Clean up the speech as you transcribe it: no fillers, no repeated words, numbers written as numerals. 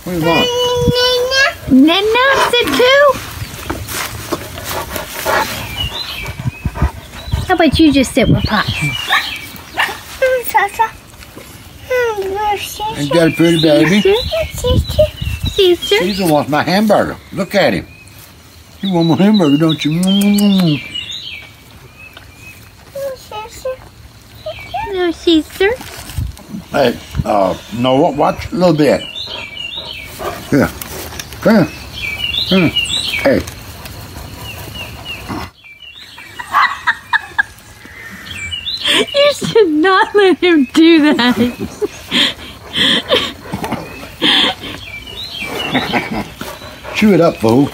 What do you want? Nana, sit too? How about you just sit with Pops? Ain't that a pretty baby? Caesar. Caesar wants my hamburger. Look at him. You want my hamburger, don't you? No, Caesar. Hey, Noah, watch a little bit. Here. Come here. Hey. You should not let him do that. Chew it up, fool.